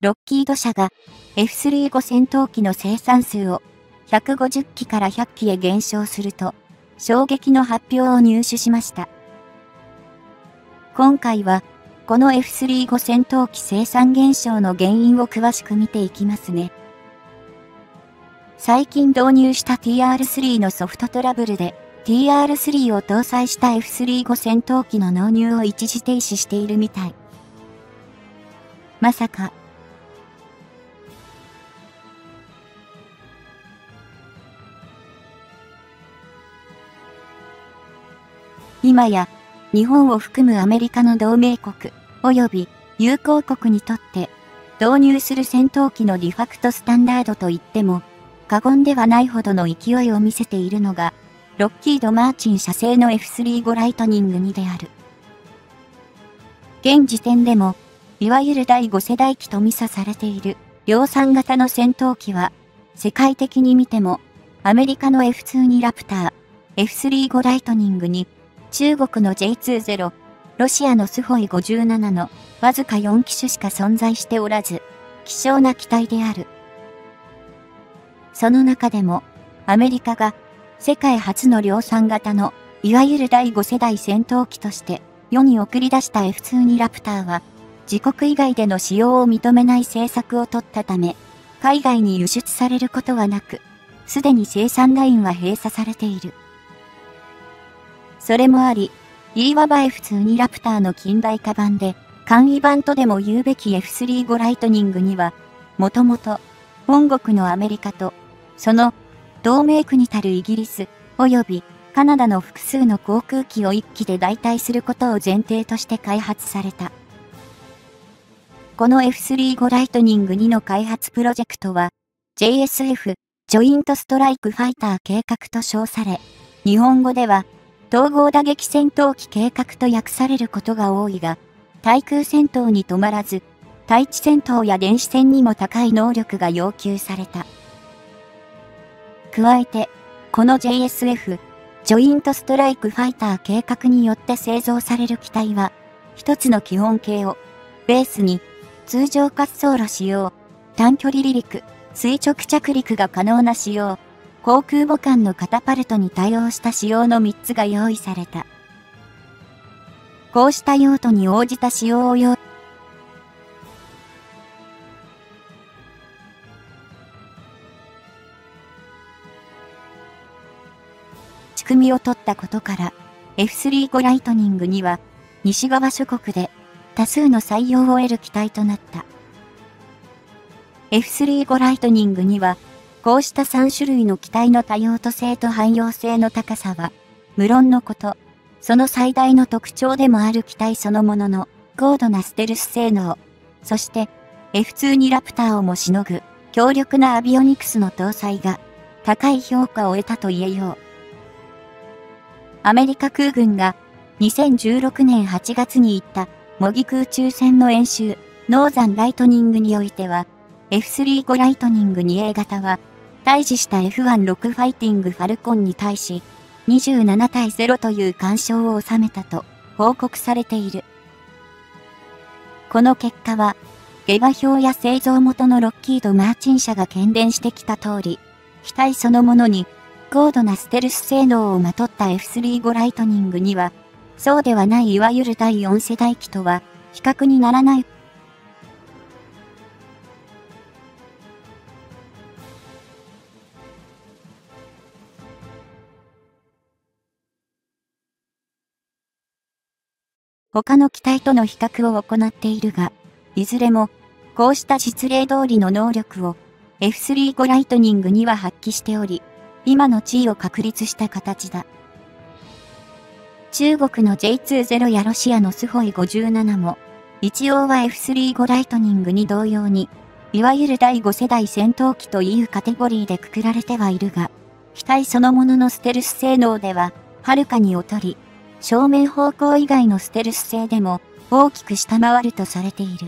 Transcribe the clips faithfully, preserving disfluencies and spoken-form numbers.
ロッキード社が エフスリーご 戦闘機の生産数をひゃくごじゅっきからひゃっきへ減少すると、衝撃の発表を入手しました。今回は、この エフスリーご 戦闘機生産減少の原因を詳しく見ていきますね。最近導入した ティーアールスリー のソフトトラブルで、ティーアールスリー を搭載した エフスリーご 戦闘機の納入を一時停止しているみたい。まさか。今や、日本を含むアメリカの同盟国、及び友好国にとって、導入する戦闘機のディファクトスタンダードといっても、過言ではないほどの勢いを見せているのが、ロッキード・マーチン社製の エフスリーご ライトニングにである。現時点でも、いわゆるだいご世代機とミサされている量産型の戦闘機は、世界的に見ても、アメリカの エフツーに ラプター、エフスリーご ライトニングに、中国の ジェイツーゼロ、ロシアのスホイごじゅうななのわずかよん機種しか存在しておらず、希少な機体である。その中でも、アメリカが世界初の量産型のいわゆるだいご世代戦闘機として世に送り出した エフツーに ラプターは、自国以外での使用を認めない政策を取ったため、海外に輸出されることはなく、すでに生産ラインは閉鎖されている。それもあり、いわば エフツーに ラプターの近代化版で、簡易版とでも言うべき エフスリーご ライトニングには、もともと、本国のアメリカと、その同盟国たるイギリス、及びカナダの複数の航空機を一機で代替することを前提として開発された。この エフスリーご ライトニングにの開発プロジェクトは、ジェイエスエフ、ジョイントストライクファイター計画と称され、日本語では、統合打撃戦闘機計画と訳されることが多いが、対空戦闘に止まらず、対地戦闘や電子戦にも高い能力が要求された。加えて、この ジェイエスエフ、ジョイントストライクファイター計画によって製造される機体は、一つの基本形を、ベースに、通常滑走路使用、短距離離陸、垂直着陸が可能な仕様、航空母艦のカタパルトに対応した仕様のみっつが用意された。こうした用途に応じた仕様を用仕組みを取ったことから、エフスリーご ライトニングには、西側諸国で多数の採用を得る機体となった。エフスリーご ライトニングには、こうしたさん種類の機体の多用途性と汎用性の高さは、無論のこと、その最大の特徴でもある機体そのものの高度なステルス性能、そして エフツーに ラプターをもしのぐ強力なアビオニクスの搭載が高い評価を得たと言えよう。アメリカ空軍がにせんじゅうろくねんはちがつに行った模擬空中戦の演習、ノーザンライトニングにおいては、エフスリーご ライトニング にエー 型は、対峙した エフワンろく ファイティングファルコンに対し、にじゅうななたいゼロという完勝を収めたと報告されている。この結果は、下馬評や製造元のロッキード・マーチン社が喧伝してきた通り、機体そのものに高度なステルス性能をまとった エフスリーご ライトニングには、そうではないいわゆるだいよん世代機とは比較にならない。他の機体との比較を行っているが、いずれも、こうした実例通りの能力を エフスリーご ライトニングには発揮しており、今の地位を確立した形だ。中国の ジェイツーゼロ やロシアのスホイごじゅうななも、一応は エフスリーご ライトニングに同様に、いわゆるだいご世代戦闘機というカテゴリーでくくられてはいるが、機体そのもののステルス性能では、はるかに劣り、正面方向以外のステルス性でも大きく下回るとされている。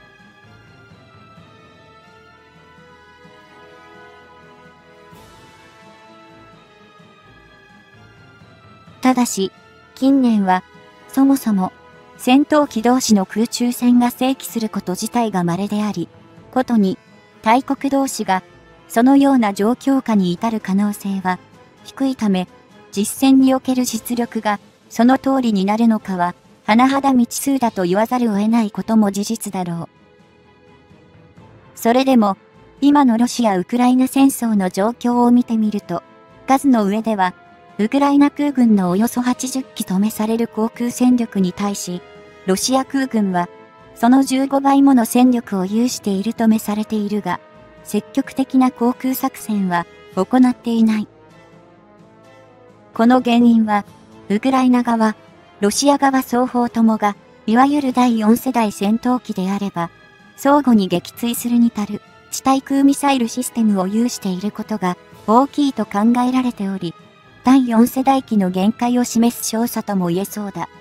ただし、近年は、そもそも、戦闘機同士の空中戦が正規すること自体が稀であり、 ことに、大国同士が、そのような状況下に至る可能性は、低いため、実戦における実力が、その通りになるのかは、甚だ未知数だと言わざるを得ないことも事実だろう。それでも、今のロシア・ウクライナ戦争の状況を見てみると、数の上では、ウクライナ空軍のおよそはちじゅっきとめされる航空戦力に対し、ロシア空軍は、そのじゅうごばいもの戦力を有しているとめされているが、積極的な航空作戦は行っていない。この原因は、ウクライナ側、ロシア側双方ともが、いわゆるだいよんせだい戦闘機であれば、相互に撃墜するに足る地対空ミサイルシステムを有していることが大きいと考えられており、だいよんせだい機の限界を示す証左とも言えそうだ。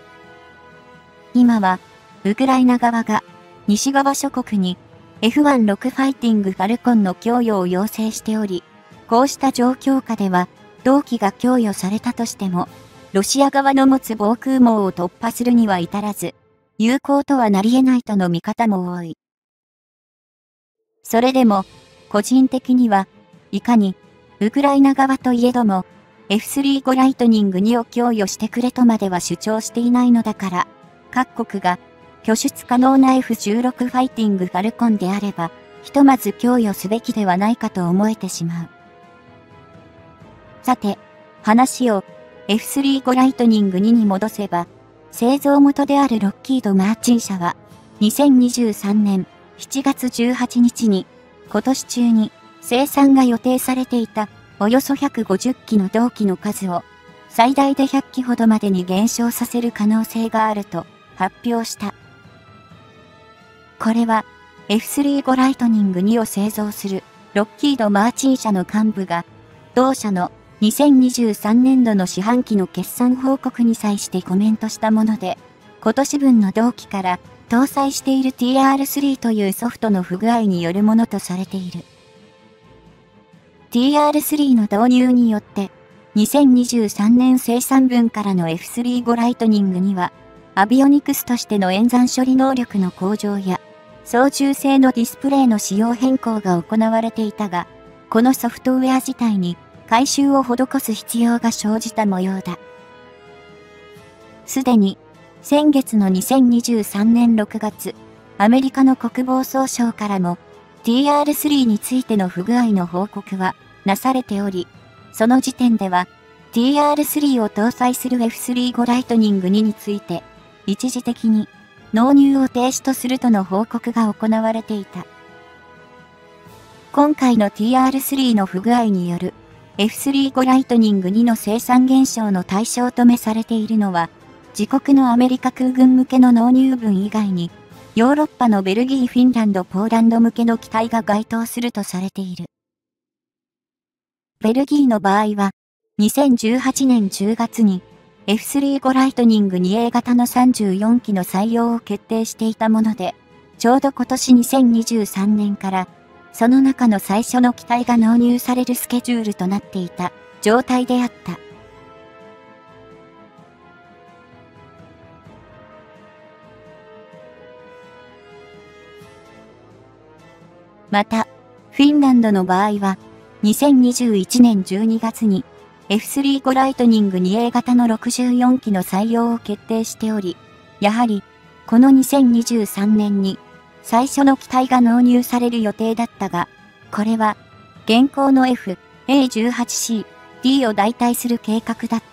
今は、ウクライナ側が西側諸国に エフじゅうろく ファイティングファルコンの供与を要請しており、こうした状況下では、同機が供与されたとしても、ロシア側の持つ防空網を突破するには至らず、有効とはなり得ないとの見方も多い。それでも、個人的には、いかに、ウクライナ側といえども、エフスリーご ライトニングにを供与してくれとまでは主張していないのだから、各国が、拠出可能な エフじゅうろく ファイティングファルコンであれば、ひとまず供与すべきではないかと思えてしまう。さて、話を エフスリーご ライトニングにに戻せば、製造元であるロッキード・マーチン社は、にせんにじゅうさんねんしちがつじゅうはちにちに、今年中に生産が予定されていたおよそひゃくごじゅっきの同機の数を最大でひゃっきほどまでに減少させる可能性があると発表した。これは エフスリーご ライトニングにを製造するロッキード・マーチン社の幹部が同社のにせんにじゅうさんねんどの四半期の決算報告に際してコメントしたもので、今年分の同期から搭載している ティーアールスリー というソフトの不具合によるものとされている。ティーアールスリー の導入によって、にせんにじゅうさんねん生産分からの エフスリーご ライトニングには、アビオニクスとしての演算処理能力の向上や、操縦性のディスプレイの仕様変更が行われていたが、このソフトウェア自体に改修を施す必要が生じた模様だ。すでに、先月のにせんにじゅうさんねんろくがつ、アメリカの国防総省からも ティーアールスリー についての不具合の報告はなされており、その時点では ティーアールスリー を搭載する エフスリーご ライトニングにについて一時的に納入を停止とするとの報告が行われていた。今回の ティーアールスリー の不具合による エフスリーご ライトニングにの生産減少の対象とめされているのは、自国のアメリカ空軍向けの納入分以外に、ヨーロッパのベルギー、フィンランド、ポーランド向けの機体が該当するとされている。ベルギーの場合は、にせんじゅうはちねんじゅうがつに エフスリーご ライトニング にエー 型のさんじゅうよんきの採用を決定していたもので、ちょうど今年にせんにじゅうさんねんから、その中の最初の機体が納入されるスケジュールとなっていた状態であった。また、フィンランドの場合は、にせんにじゅういちねんじゅうにがつに エフスリーご ライトニング にエー 型のろくじゅうよんきの採用を決定しており、やはり、このにせんにじゅうさんねんに最初の機体が納入される予定だったが、これは、現行の エフエーじゅうはちシーディー を代替する計画だった。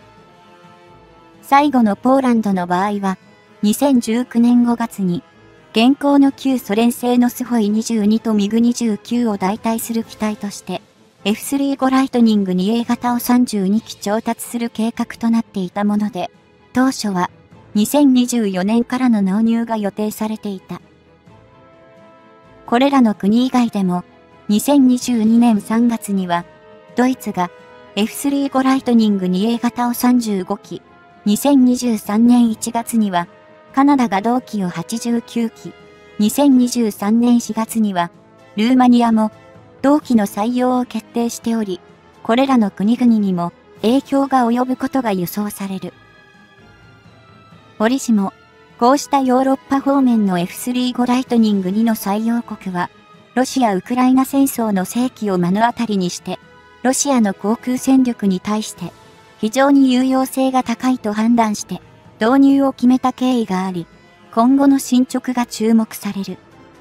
最後のポーランドの場合は、にせんじゅうきゅうねんごがつに、現行の旧ソ連製のスホイにじゅうにとミグにじゅうきゅうを代替する機体として、エフスリーご ライトニング にエー 型をさんじゅうにき調達する計画となっていたもので、当初はにせんにじゅうよねんからの納入が予定されていた。これらの国以外でも、にせんにじゅうにねんさんがつには、ドイツが エフスリーご ライトニング にエー 型をさんじゅうごき、にせんにじゅうさんねんいちがつには、カナダが同機をはちじゅうきゅうき、にせんにじゅうさんねんしがつには、ルーマニアも同機の採用を決定しており、これらの国々にも影響が及ぶことが予想される。折しも、 こうしたヨーロッパ方面の エフスリーゴ ライトニングにの採用国は、ロシア・ウクライナ戦争の世紀を目の当たりにして、ロシアの航空戦力に対して、非常に有用性が高いと判断して、導入を決めた経緯があり、今後の進捗が注目される。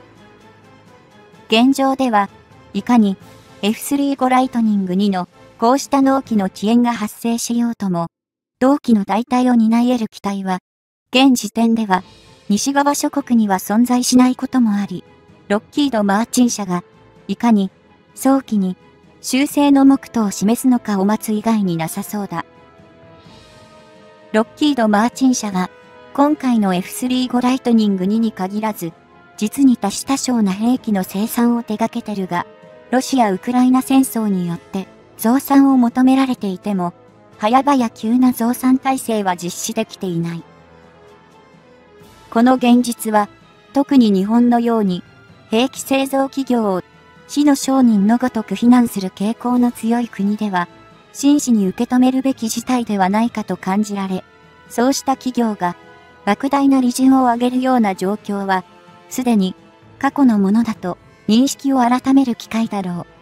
現状では、いかに エフスリーゴ ライトニングにのこうした納期の遅延が発生しようとも、同期の代替を担い得る機体は、現時点では西側諸国には存在しないこともあり、ロッキード・マーチン社が、いかに早期に修正の目途を示すのかを待つ以外になさそうだ。ロッキード・マーチン社は、今回の エフスリーゴ ライトニングにに限らず、実に多種多少な兵器の生産を手掛けてるが、ロシア・ウクライナ戦争によって増産を求められていても、早々急な増産体制は実施できていない。この現実は、特に日本のように、兵器製造企業を死の商人のごとく非難する傾向の強い国では、真摯に受け止めるべき事態ではないかと感じられ、そうした企業が、莫大な利潤を上げるような状況は、すでに過去のものだと認識を改める機会だろう。